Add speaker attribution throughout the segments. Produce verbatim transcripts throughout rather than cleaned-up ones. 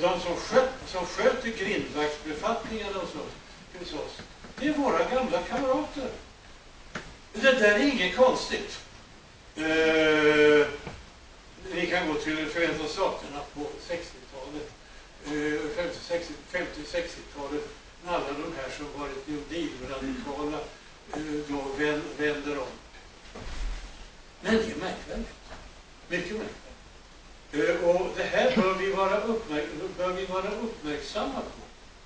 Speaker 1: de som, sköt, som sköter grindvaktsbefattningarna hos oss, hos oss, det är våra gamla kamrater. Det där är inget konstigt. Uh, ni kan gå till Förenta Staterna på sextiotalet, uh, femtio sextiotalet, när alla de här som varit New Deal-radikala uh, då väl, vänder om. Men det är märkvärdigt. Mycket märkvärdigt. Uh, och det här bör vi, vara uppmärk bör vi vara uppmärksamma på.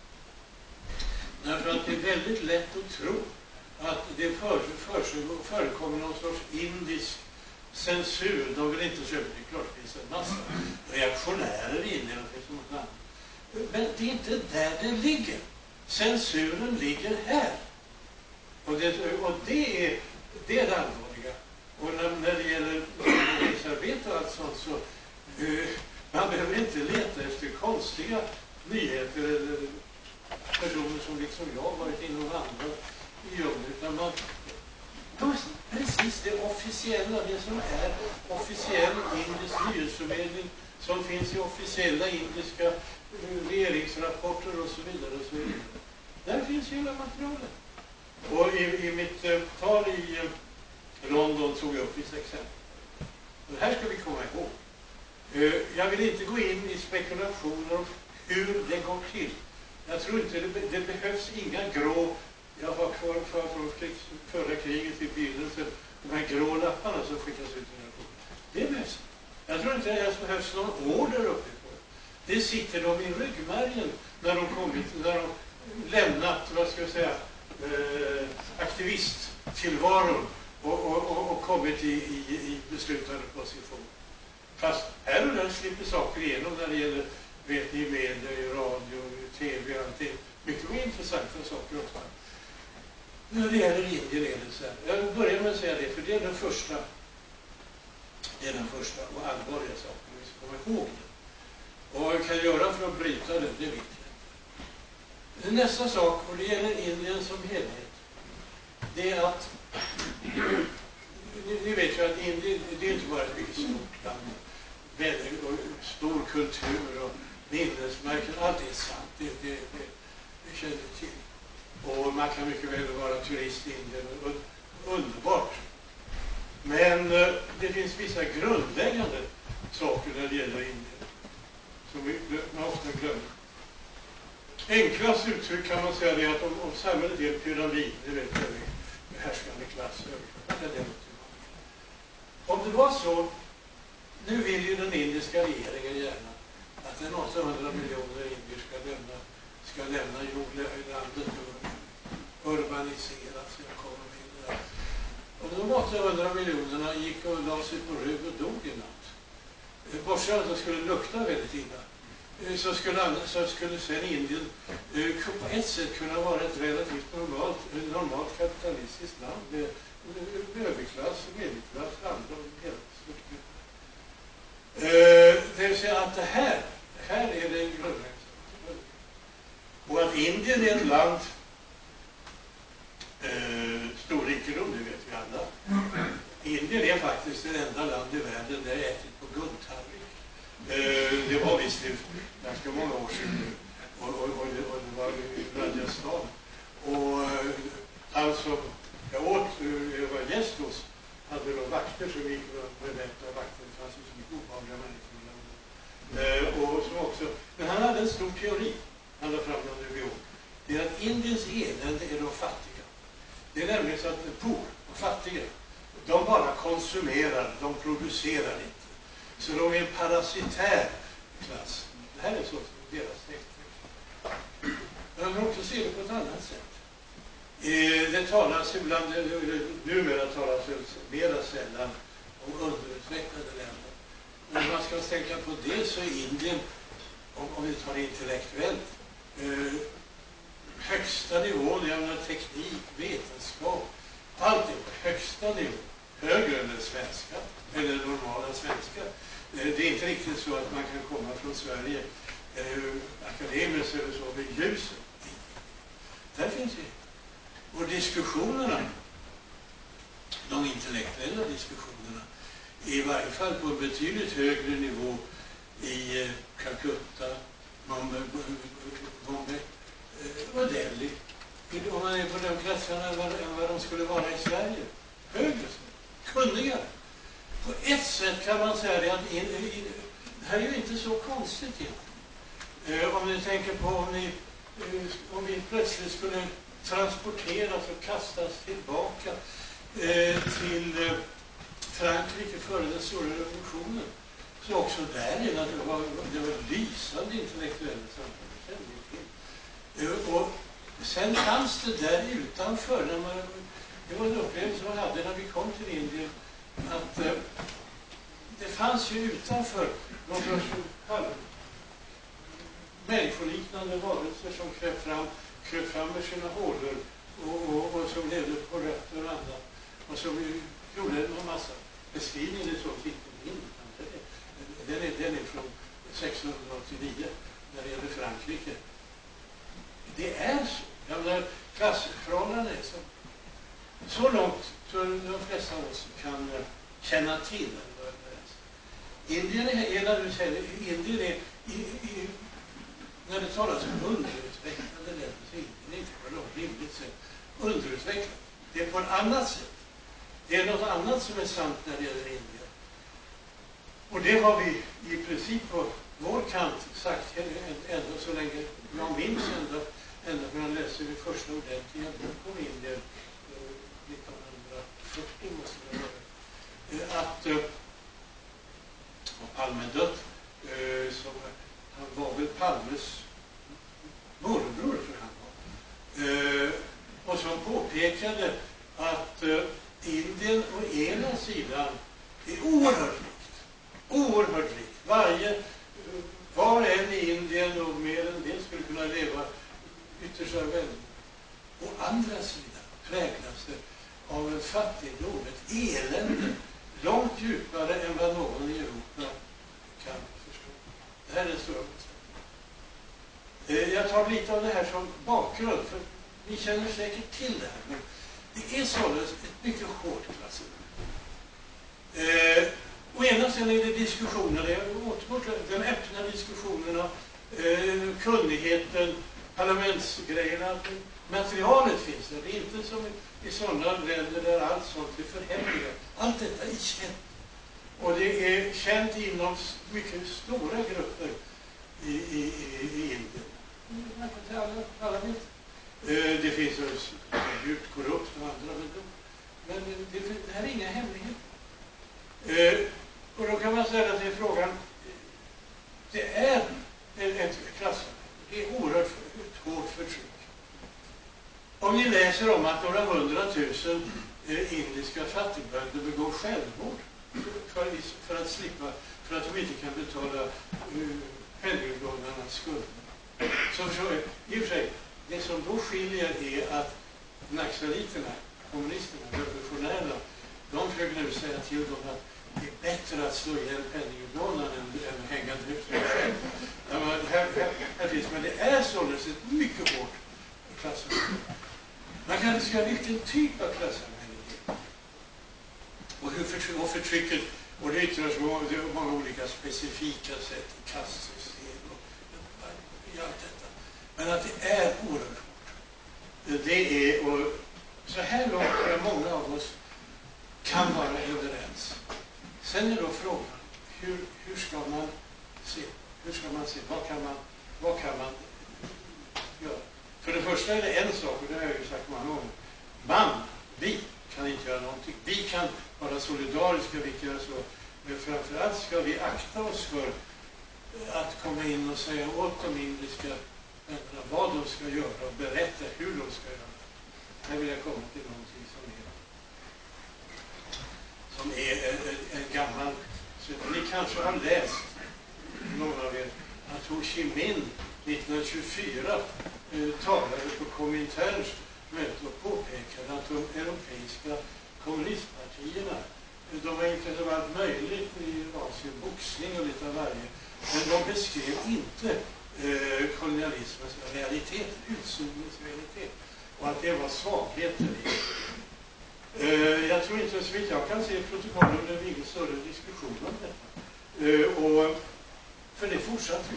Speaker 1: Därför att det är väldigt lätt att tro att det för, för, förekommer någon sorts indisk censur. De vill inte köpa, det är klart det finns en massa reaktionärer inne eller något annat. Men det är inte där det ligger. Censuren ligger här. Och det, och det, är, det är det allvarliga. Och när, när det gäller nyhetsarbete och allt sånt så uh, man behöver inte leta efter konstiga nyheter eller personer som liksom jag varit inne och vandrat i djungeln, utan man då, precis det officiella, det som är officiell indisk nyhetsförmedling som finns i officiella indiska uh, regeringsrapporter och så vidare och så vidare. Där finns hela materialet. Och i, i mitt uh, tal i uh, London tog jag upp vissa exempel. Och det här ska vi komma ihåg. Uh, jag vill inte gå in i spekulationer om hur det går till. Jag tror inte det, det behövs inga grå, jag har kvar för, från krigs, förra kriget i begynnelsen, de här grå lapparna som skickas ut i den. Det behövs. Jag tror inte det behövs någon order uppifrån. Det sitter de i ryggmärgen när de kommit, när de lämnat, vad ska jag säga, eh, aktivisttillvaron och, och, och, och kommit i, i, i beslutande position. Fast här och där slipper saker igenom när det gäller, vet ni, media, i radio, i tv och allting. Mycket mer intressanta saker också. När det gäller Indien är det så här. Jag börjar med att säga det, för det är den första, det är den första och allvarliga saken vi ska komma ihåg det. Och vad vi kan göra för att bryta det, det vet jag inte. Nästa sak, och det gäller Indien som helhet, det är att ni, ni vet ju att Indien, det är inte bara ett mycket stort land. Väldigt stor kultur och minnesmärken, allt är sant, det, det, det, det känner vi till. Och man kan mycket väl vara turist i Indien, och, underbart. Men eh, det finns vissa grundläggande saker när det gäller Indien som vi man ofta glömmer. Enklast uttryck kan man säga det att om, om samhället är en pyramid, det vet jag, med härskande klass, om det var så. Nu vill ju den indiska regeringen gärna att en åttahundra miljoner indier ska lämna, ska lämna jordlandet och urbaniseras. Och de åttahundra miljonerna gick och la sig på rygg och dog i natt. Bortsett att det skulle lukta väldigt illa. Så skulle, så skulle sen Indien på ett sätt kunna vara ett relativt normalt, normalt kapitalistiskt land med överklass, medelklass, andra och hela strukturen. Uh, det vill säga att det här, här är det grundläggande. Och att Indien är ett land, uh, stor rikedom, det vet vi alla. Indien är faktiskt det enda land i världen där jag ätit på guldtallrik. Uh, det var visst ganska många år sedan nu. Och, och, och, det, och det var i Rajasthan. Och uh, alltså, jag åt, uh, jag var gäst hos, hade då vakter som gick och berättade vakter. Det fanns ju så mycket obehagliga människor. Uh, och som också, men han hade en stor teori, han la fram den nu i år. Det är att Indiens elände är de fattiga. Det är nämligen så att poor och fattiga, de bara konsumerar, de producerar inte. Så de är en parasitär klass. Det här är så som deras text. Man kan också se det på ett annat sätt. Eh, det talas ibland, numera talas det mera sällan om underutvecklade länder. Men om man ska tänka på det så är Indien, om, om vi tar det intellektuellt, eh, högsta nivån, jag menar teknik, vetenskap, allt är på högsta nivå, högre än den svenska, eller normala svenska. Eh, det är inte riktigt så att man kan komma från Sverige, eh, akademiskt eller så, med ljuset. Där finns det. Och diskussionerna, de intellektuella diskussionerna, i varje fall på en betydligt högre nivå i Calcutta, Bombay, Bombay och Delhi. Om man är på de klasserna än vad, än vad de skulle vara i Sverige. Högre, kunnigare. På ett sätt kan man säga det att in, in, det här är ju inte så konstigt egentligen. Eh, om ni tänker på om, ni, eh, om vi plötsligt skulle transporteras och kastas tillbaka eh, till eh, Frankrike före den stora revolutionen. Så också där är det var, det var lysande intellektuella samtal. Och sen fanns det där utanför, när man, det var en upplevelse man hade när vi kom till Indien, att eh, det fanns ju utanför någon sorts människoliknande varelser som kröp fram, kröp fram med sina hålor och, och, och som levde på rötter och annat. Och som gjorde en massa beskrivningar, det såg inte in. Den är, den är från sextonhundraåttionio när det gäller Frankrike. Det är så. Jag menar, klassförhållanden är så. Så långt så de flesta av oss kan känna till. Indien är, är, Indien är i, i, när det talas om underutvecklade länder så är Indien inte på något rimligt sätt underutvecklat. Det är på ett annat sätt. Det är något annat som är sant när det gäller Indien. Och det har vi i princip på vår kant sagt ända så länge jag minns ända, ända när jag läste min första ordentliga bok om Indien nittonhundrafyrtio måste det vara. Att och Palme dött, som han var väl Palmes morbror för han var. Och som påpekade att Indien å ena sidan är oerhört rikt. Oerhört rikt. Varje, var en i Indien och mer än det skulle kunna leva ytterst av vänner. Å andra sidan präglas det av en fattigdom, ett elände långt djupare än vad någon i Europa kan förstå. Det här är en stor motsättning. Jag tar lite av det här som bakgrund, för ni känner säkert till det här, men det är således ett mycket hårt klassamhälle. Eh, å ena sidan är det diskussioner, jag återgår till den öppna diskussionerna, eh, kunnigheten, parlamentsgrejerna, materialet finns där. Det är inte som i sådana länder där allt sånt är förhemligat. Allt detta är känt. Och det är känt inom mycket stora grupper i, i, i Indien. Man kan säga alla, alla vet. Eh, det finns ju djupt korrupt och andra, men, men det, det här är inga hemligheter. Eh, och då kan man ställa sig frågan, det är ett klassamhälle. Det är oerhört ett hårt förtryck. Om ni läser om att några hundratusen eh, indiska fattigbönder begår självmord för, för att slippa, för att de inte kan betala uh, penninglånarnas skulder. Så för, i och för sig, det som då skiljer är att naxaliterna, kommunisterna, revolutionärerna, de försöker nu säga till dem att det är bättre att slå ihjäl penninglånaren än, än hänga ut sig själv. Ja, men här, här, här finns, men det är således ett mycket hårt klassamhälle. Man kan säga vilken typ av klassamhälle det är. Och hur förtryck, och förtrycket, och det yttrar sig på många olika specifika sätt, kastsystem och i allt detta. Men att det är oerhört hårt. Det är, och så här långt tror jag många av oss kan vara överens. Sen är då frågan, hur, hur ska man se? Hur ska man se? Vad kan man, vad kan man göra? För det första är det en sak, och det har jag ju sagt många gånger. Man, vi kan inte göra någonting. Vi kan vara solidariska, vi kan göra så. Men framförallt ska vi akta oss för att komma in och säga åt de indiska vännerna vad de ska göra och berätta hur de ska göra. Här vill jag komma till någonting som är, som är en, en, en gammal... Så ni kanske har läst, några av er, att Ho Chi Minh nittonhundratjugofyra eh, talade på Kominterns möte och påpekade att de europeiska kommunistpartierna, de var intresserade av allt möjligt i Asien, boxning och lite av varje, men de beskrev inte eh, kolonialismens realitet, utsugningens realitet, och att det var svagheter i. Eh, jag tror inte, så vitt jag kan se i protokollen, det är ingen större diskussion om detta. Eh, och, för det fortsatte ju.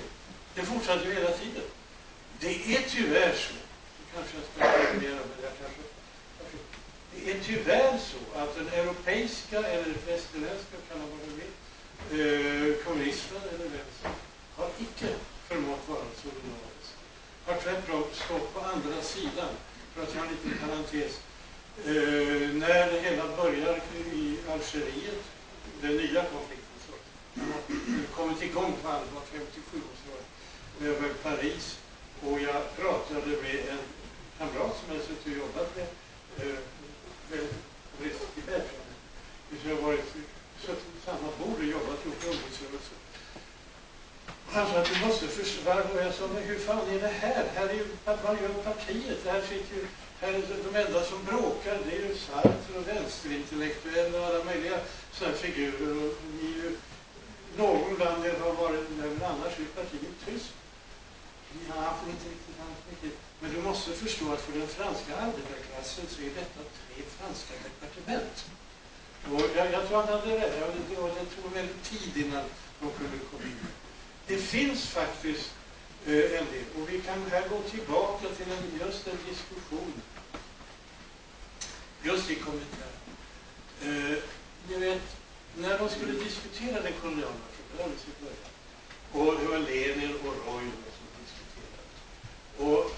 Speaker 1: Det fortsatte ju hela tiden. Det är tyvärr så, kanske jag ska informera men jag kanske, det är tyvärr så att den europeiska eller västerländska, kan man vad vill, eh, kommunismen eller vänster, har icke förmått vara solidarisk. Har tvärtom stått på andra sidan, för att göra en liten parentes. Eh, när det hela börjar i Algeriet, den nya konflikten, så har kommit igång på allvar femtiosju år över Paris, och jag pratade med en kamrat som jag suttit och jobbat med eh, med i Bergman. Vi har varit suttit vid samma bord och jobbat ihop i ungdomsrörelsen. Han sa att du måste försvara, och jag sa, men hur fan är det här? Här är ju partiet, här sitter ju, här är de enda som bråkar, det är ju Sartre och vänsterintellektuella och alla möjliga sådana figurer, och ni är ju, någon bland er har varit, men annars är partiet tyst. Ja, inte riktigt mycket. Men du måste förstå att för den franska arbetarklassen så är detta tre franska departement. Och jag, jag tror att han hade rätt. Det, det tog väldigt tid innan de kunde komma in. Det finns faktiskt eh, en del. Och vi kan här gå tillbaka till en, just en diskussion. Just i kommentaren. Eh, ni vet, när de skulle diskutera den koloniala frågan, och det var Lenin och Roy som diskuterade. Och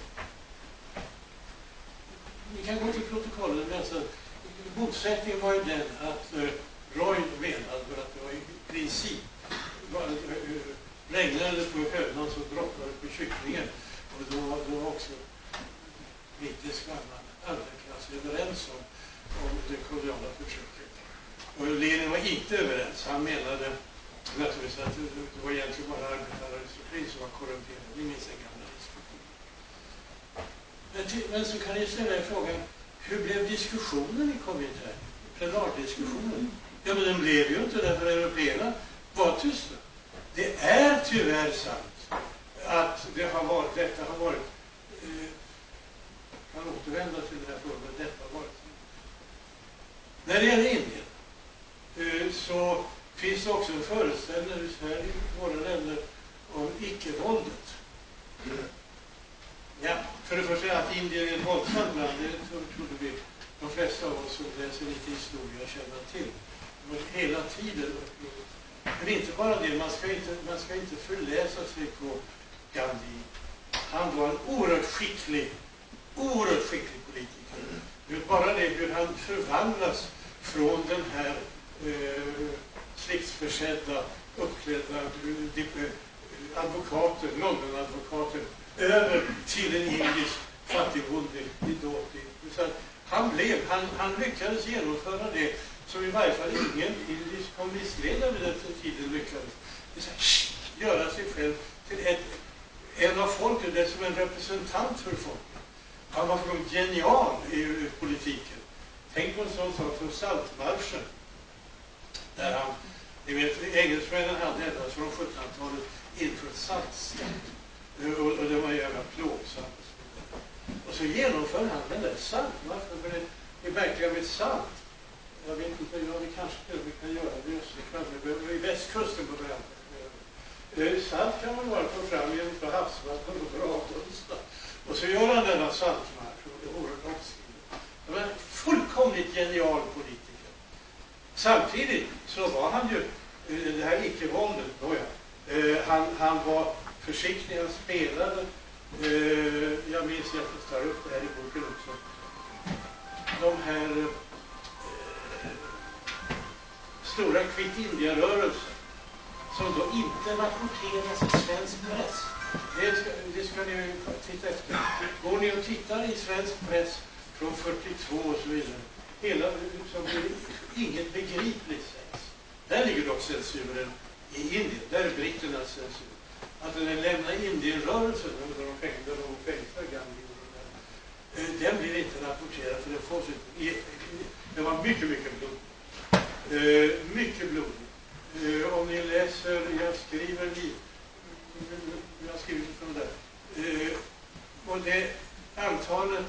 Speaker 1: vi kan gå till protokollet och läsa. Motsättningen var ju den att uh, Roy menade att det var i princip var, uh, regnade på hönan så droppade på kycklingen. Och då var då också brittisk arbetarklass överens om, om det koloniala försöket. Och Lenin var inte överens. Han menade naturligtvis att det var egentligen bara arbetararistokratin som var korrumperad. Det minns en gamla diskussion. Men, men så kan jag ställa er frågan, hur blev diskussionen i Komintern? Plenardiskussionen? Ja, men den blev ju inte därför européerna var tysta. Det är tyvärr sant att det har varit, detta har varit, eh, kan återvända till den här frågan, men detta har varit. När det gäller Indien eh, så finns det också en föreställning i Sverige, våra länder, om icke-våldet. Ja, för det första att Indien är ett våldsamt land, det trodde vi, de flesta av oss som läser lite historia känner till. Men hela tiden. Men inte bara det, man ska inte, man ska inte förläsa sig på Gandhi. Han var en oerhört skicklig, oerhört skicklig politiker. Det är bara det hur han förvandlas från den här eh, släktsförsedda, uppklädda eh, advokater, Londonadvokater, över till en indisk fattigbonde i Doti. Så han blev, han, han lyckades genomföra det som i varje fall ingen indisk kommunistledare vid den tiden lyckades. Det så här, göra sig själv till ett, en av folket, det som en representant för folket. Han var från genial i, i politiken. Tänk på en sån sak som Saltmarschen. Där han, ni vet, engelsmännen hade ända från sjuttonhundratalet infört saltskatt. Och, och det var jävla plågsamt. Och så genomför han den där saltmarschen, för det, det är verkligen med salt. Jag vet inte, ja, vi kanske vi kan göra det i Österkvall, i västkusten på Bränn. Salt kan man bara få fram genom på havsvatten och på avdunsta. Och så gör han denna saltmarsch, och det är oerhört långsiktigt. Han var en fullkomligt genial politiker. Samtidigt så var han ju, det här icke-våldet, då ja, han, han var försiktig, han spelade, eh, jag minns att jag tar upp det här i boken också, de här eh, stora Quit India-rörelsen som då inte rapporteras i svensk press. Det ska, det ska ni ju titta efter. Går ni och tittar i svensk press från fyrtiotvå och så vidare, hela som inget begripligt sägs. Där ligger dock censuren i Indien, där är britternas censur. Att den lämnar Indienrörelsen under de fängda och fängsta Gandhi, den blir inte rapporterad för den får sig. Det var mycket, mycket blod. Mycket blod. Om ni läser, jag skriver lite, jag skriver från där. Och det antalet,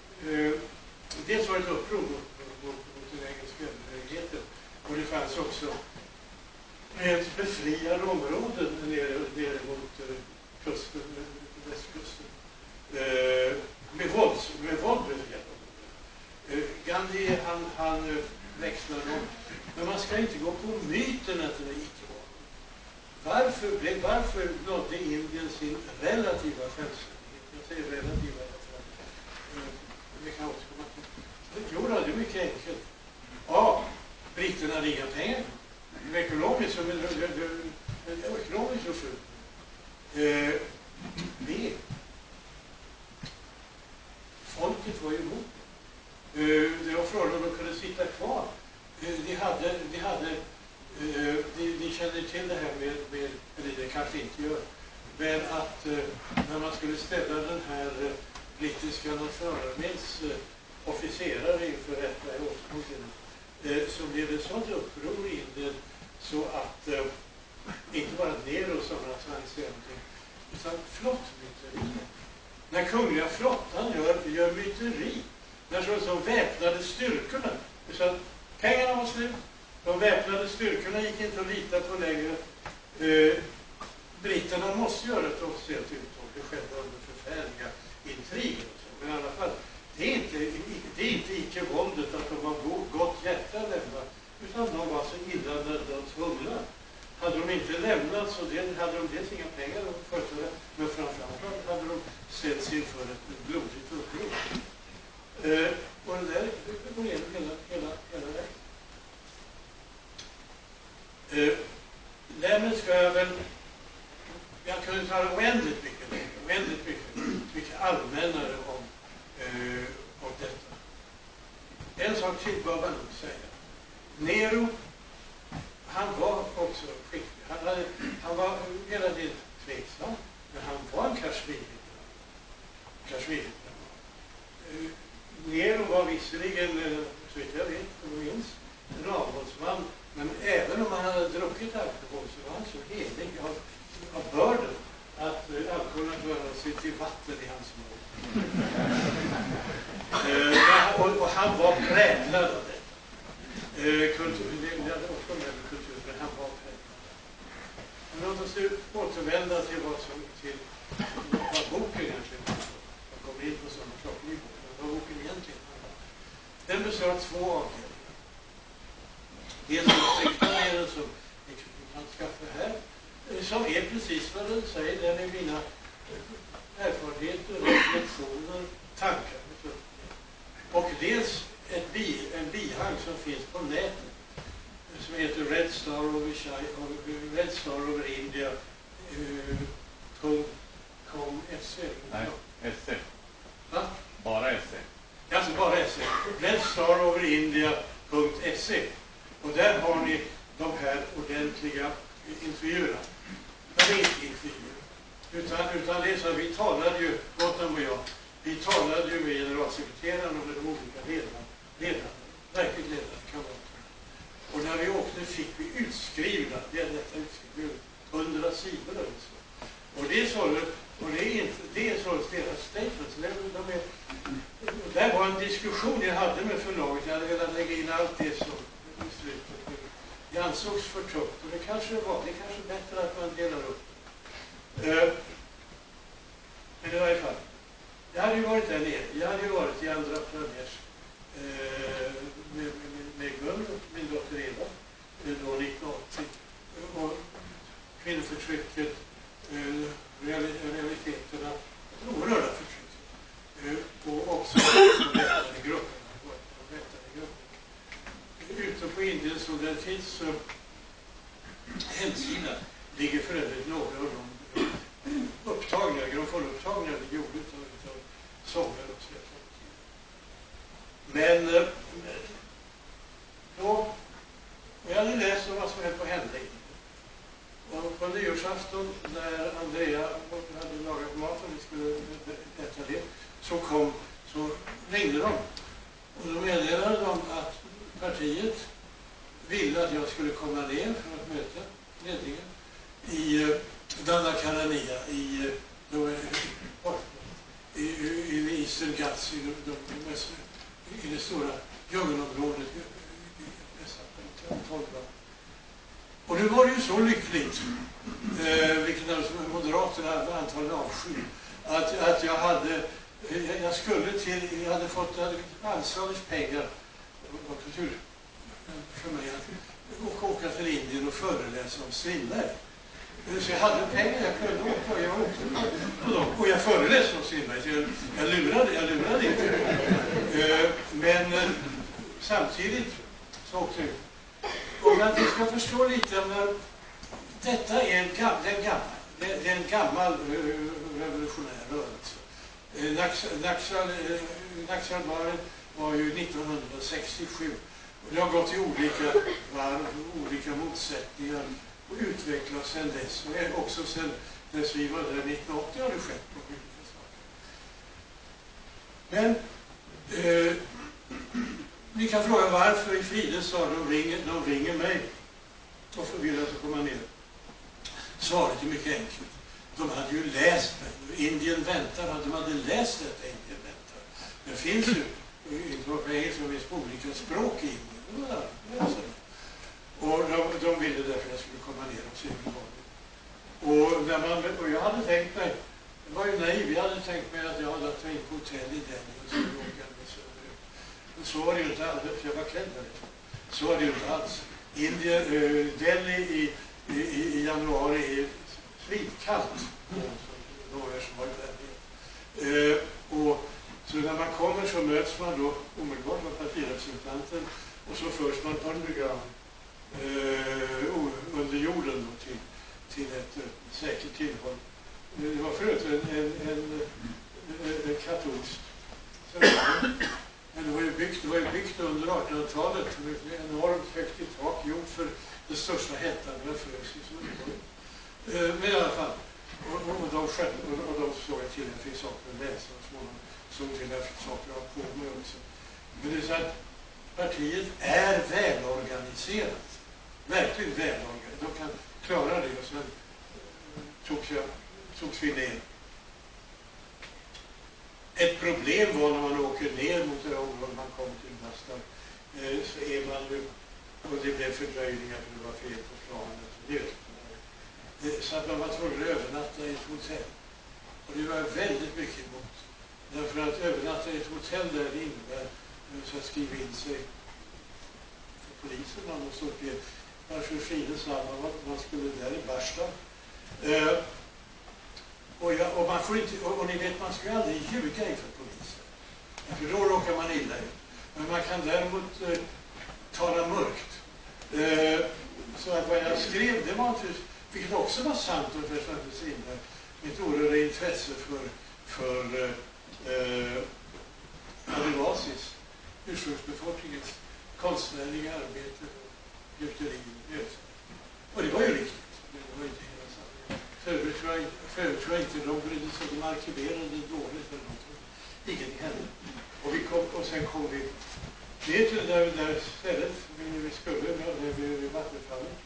Speaker 1: dels var det ett uppror mot, mot, mot den engelska överhögheten, och det fanns också ett befriade områden nere, nere mot uh, kusten, västkusten. Eh, med våld, med våld befriade de. Eh, Gandhi, han, han växlade dem. Men man ska inte gå på myten att det icke var. Varför, blev, varför nådde Indien sin relativa självständighet? Jag säger relativa därför att eh, vi kan återkomma till. Jo, det är mycket enkelt. A. Britterna hade inga pengar. Det är ekonomiskt som är ekonomiskt och fullt. Eh, B. Folket var ju emot. Eh, det var frågan om de kunde sitta kvar. Eh, de hade, de hade eh, de, de känner till det här med, med, eller det kanske inte gör, men att eh, när man skulle ställa den här eh, brittiska nationalarméns eh, officerare inför rätta i årsboken, eh, så blev det sånt uppror i Indien så att eh, inte bara Nero som att han säger någonting, utan flottmyteri. När kungliga flottan gör, gör myteri, när så som väpnade styrkorna, så att pengarna var slut, de väpnade styrkorna gick inte att lita på längre. Eh, britterna måste göra ett officiellt uttåg, det skedde under förfärliga intriger och så. Men i alla fall, det är inte, det är inte icke-våldet att de var gott hjärta lämnat, utan de var så illa nödda och tvungna. Hade de inte lämnat så det, hade de dels inga pengar att sköta det, men framförallt hade de ställts inför ett blodigt uppror. Eh, och det där det går igenom hela, hela, hela vägen. Eh, därmed ska jag väl, jag kunde tala oändligt mycket längre, oändligt mycket, mycket allmännare om, eh, om detta. En sak till var man nog säga. Nero, han var också skicklig. Han, hade, han var hela tiden tveksam, men han var en kashmir-diplomat. Kashmir-diplomat. Uh, Nero var visserligen, så vitt jag vet, om jag minns, en avhållsman, men även om han hade druckit alkohol så var han så helig av, av börden att uh, alkoholen rörde sig till vatten i hans mun. uh, och, och han var präglad av det. Uh, kultur, det hade också med kultur, men han var präglad. Men låt oss nu återvända till vad som till vad boken egentligen var. Jag kommer in på sådana saker i boken. Vad boken egentligen handlar om. Den består av två avdelningar. Dels den tryckta delen som ni kan skaffa här, som är precis vad den säger. Den är mina erfarenheter, reflektioner, tankar. Och dels ett bi, en bihang som finns på nätet som heter Red Star over, China, Red Star over India uh, .com S E.
Speaker 2: Nej, S E.
Speaker 1: Va?
Speaker 2: Bara S E.
Speaker 1: Alltså bara S E. Red Star over India .se. Och där har ni de här ordentliga intervjuerna. Men det är inte intervjuer. Utan, utan det är så att vi talade ju, Gottham och jag, vi talade ju med generalsekreteraren och med de olika ledarna. ledarna verkligt ledare kan vara. Och när vi åkte fick vi utskrivna, det är detta utskrivna, hundra sidor eller så. Och det är så, och det är inte, det är så deras statements. De är, där var en diskussion jag hade med förlaget, jag hade velat lägga in allt det som i slutet. Det ansågs för tufft och det kanske var, det är kanske bättre att man delar upp det. Uh, men i varje fall, jag hade ju varit där nere, jag hade ju varit i Andhra Pradesh uh, med, med, med Gun, min dotter Eva, då nittonhundraåttio. Och kvinnoförtrycket, uh, realiteterna, det oerhörda förtrycket. Uh, och också de väpnade grupperna. De väpnade grupperna. Ute på Indien så där finns uh, hemsida, ligger för övrigt några av de upptagningar, grammofonupptagningar vi gjorde utav, utav sånger och så. Men uh, då, jag hade läst om vad som höll på att hända i och på nyårsafton när Andrea hade lagat mat och vi skulle äta det, så kom, så ringde de och då meddelade de att partiet ville att jag skulle komma ner för att möta ledningen i uh, Dandakarania i, uh, i, i, i Eastern Ghats, i, de, de mest, i det stora djungelområdet i, i, i dessa tolv. Och nu var det ju så lyckligt eh, vilket alltså Moderaterna antagligen avskyr, att, att jag hade, jag skulle till, jag hade fått anslagits pengar av kultur för mig att åka till Indien och föreläsa om Strindberg. Så jag hade pengar, jag kunde åka och jag åkte på dem. Och jag föreläste om Strindberg, så jag, jag lurade, jag lurade inte. Eh, men eh, samtidigt så åkte jag. Och att ni ska förstå lite, men detta är en gammal, det är en gammal, det är en gammal uh, revolutionär rörelse. Uh, Naxalbaren var ju nittonhundrasextiosju. Och det har gått i olika varv, olika motsättningar och utvecklats sedan dess. Och också sedan dess vi var där nittonhundraåttio har det skett på olika saker. Men uh, ni kan fråga varför i Frides sa de ringer, de ringer mig och vill att komma ner. Svaret är mycket enkelt. De hade ju läst mig. Indien väntar, de hade läst detta Indien väntar. Det finns ju, inte bara på engelska, men på olika språk i Indien. Och de, de ville därför jag skulle komma ner och se och, när man, och jag hade tänkt mig, det var ju naiv, jag hade tänkt mig att jag hade tagit in på hotell i Delhi och så åka med söderut. Men så var det ju inte alls, jag var klädd därifrån. Så var det ju inte alls. Indien, uh, Delhi i I, i, i januari är svitkallt, några som var där nere. Eh, och så när man kommer så möts man då omedelbart med partirepresentanten och så förs man underground eh, under jorden då, till, till ett uh, säkert tillhåll. Det var förut en, en, en, en, en katolsk centrum. Men det var ju byggt, det var ju byggt under artonhundratalet, enormt högt i tak, gjort för det största hettan med frös i Sverige. Eh, men i alla fall, och, och, och, de själv, och, och de såg jag till att jag fick saker att läsa och så såg till att jag fick saker att ha på mig också. Men det är så att partiet är välorganiserat, verkligen välorganiserat. De kan klara det och sen eh, togs, jag, togs vi ner. Ett problem var när man åker ner mot det området man kom till Bastad, eh, så är man ju, och det blev fördröjningar för det var fel på planet. Det, så att man var tvungen att övernatta i ett hotell. Och det var väldigt mycket emot. Därför att övernatta i ett hotell där det innebär så att skriva in sig för polisen. Man måste uppge varför Frides namn man skulle där i Bastad. Eh, och, jag, och man får inte, och, och ni vet, man ska ju aldrig ljuga inför polisen. För då råkar man illa ut. Men man kan däremot eh, tala mörkt. Eh, så att vad jag skrev, det var inte, vilket också var sant och för Svante Strindberg, mitt oerhörda intresse för, för eh, Adivasis, ursprungsbefolkningens konstnärliga arbete och gjuteri. Och det var ju riktigt. Det var inte hela sanningen. För övrigt tror jag, för övrigt tror jag inte de brydde sig, de arkiverade dåligt eller något. Ingenting hände. Och, vi kom, och sen kom vi ner till det där, där stället vi, vi skulle, vid, vid, vid vattenfallet.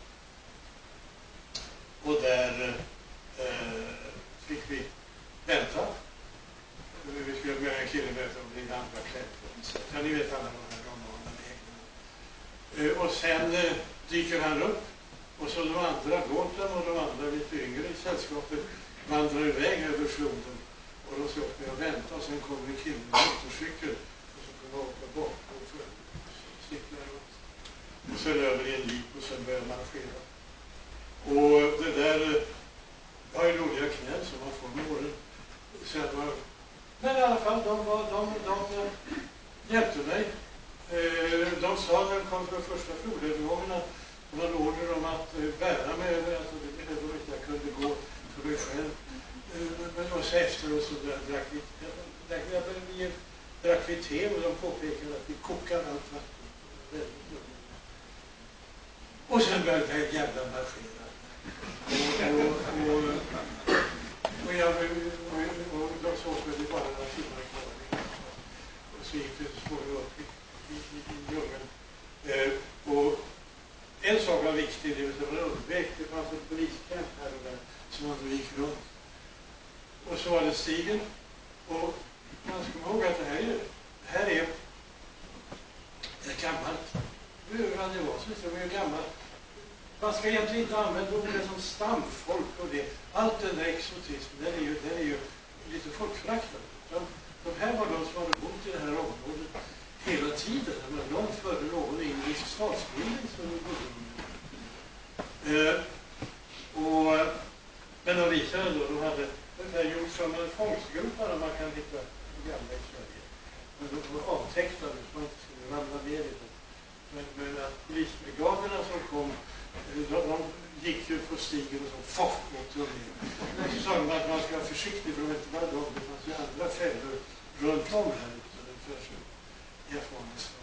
Speaker 1: Och där eh, fick vi vänta. Vi skulle med en kille möta och bli andra kläder. Ja, ni vet alla de här romanerna. Eh, och sen eh, dyker han upp. Och så de andra, Gården och de andra lite yngre i sällskapet vandrar iväg över floden. Och de ska upp med och vänta och sen kommer en kille med motorcykel. Och så kommer åka bort och för sticklar runt. Och sen över i en lik och sen börjar marschera. Och det där, jag har ju roliga knän som man får med åren. Så var, men i alla fall, de, var, de, de, de hjälpte mig. De sa när de kom för första flodövergången att de hade order om att bära mig över, alltså det behövde de inte, jag kunde gå för mig själv. Men och så efter och så drack vi, vi drack vi te och de påpekade att vi kokar allt vatten. Och sen började jag jävla marschera. Och, och, och, och, jag, och, och de såg att det bara några timmar kvar. Och så gick det så upp i, i, i, i djungeln. Eh, och en sak var viktig, det var att man undvek, det fanns ett poliskamp här och där som man då gick runt. Och så var det stigen. Och man ska ihåg att det här är, det här är ett gammalt, det var ju gammalt man ska egentligen inte använda ordet som stamfolk och det. Allt den där exotismen, den är ju, den är ju lite folkföraktande. De, de här var de som hade bott i det här området hela tiden, men långt före någon engelsk statsbildning som vi bodde eh, och men de visade då, de hade ungefär gjort som en fångstgropar man kan hitta i gamla i Sverige. Men de var avtecknade så man inte skulle ramla ner i det. Men, men att polisbrigaderna som kom, de, de gick ju på stigen och så foff åkte de ner. Och så sa de att man ska vara försiktig för de inte bara de, det fanns ju andra fällor runt om här ute. Ungefär så erfarenhetsfrån.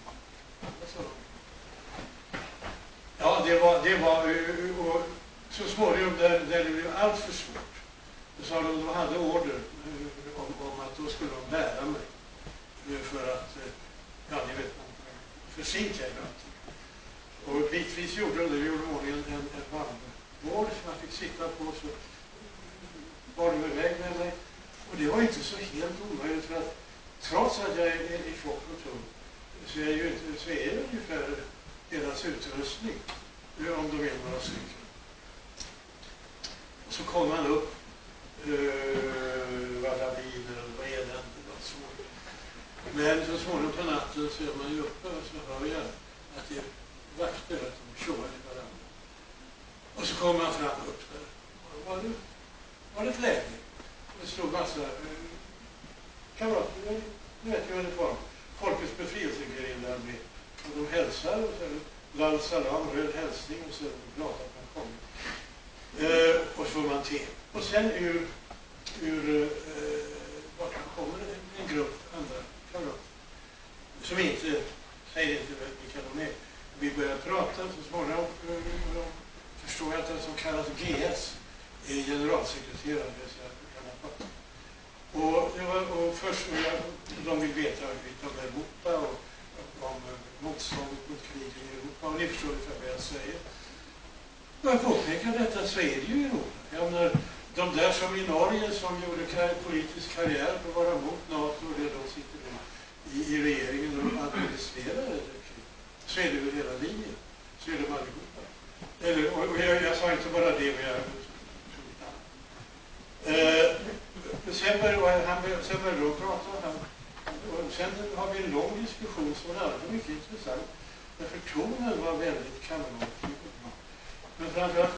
Speaker 1: Ja, det var, det var och så småningom där, där det blev allt för svårt. Så sa de, de hade order om, om att då skulle de bära mig. För att, ja ni vet, försinka i allting. Och bitvis gjorde de det, vi gjorde ordningen en, en, en bandbord som jag fick sitta på, så var de iväg med mig. Och det var inte så helt omöjligt, för att trots att jag är i tjock och tung så är, ju, så är det ungefär deras utrustning, om de är några stycken. Och så kom man upp, uh, var laviner och var elände och så. Men så småningom på natten så är man ju uppe och så hör jag att det är vakter, att de tjoar i varandra. Och så kommer man fram upp där. Var det, var det ett läge? Och det stod massa uh, kamrater, nu vet jag vad det var. Folkets befrielsegerilla med. Och de hälsar och så lall salam, röd hälsning och så är de glada att man kommer. Uh, och så får man te. Och sen ur, ur uh, bakom kommer en, en grupp andra kamrater som inte säger inte vilka de är. Vi börjar prata så småningom uh, uh, förstår jag att den som kallas G S är generalsekreterare. Och, det var, och först och jag, de vill veta lite om Europa och om motståndet mot kriget i Europa. Och ni förstår ungefär vad jag säger. Och jag påpekar detta så är det ju i Europa. Jag menar, de där som i Norge som gjorde kar politisk karriär på att vara mot NATO och det de sitter i, i regeringen och administrerar det krig. Så är det ju hela linjen. Så är de allihopa. Eller, och, och jag, jag sa inte bara det, men jag eh, sen började han sen började de prata han, och sen har vi en lång diskussion som var alltid mycket intressant. Därför tonen var väldigt kamratlig. Men framförallt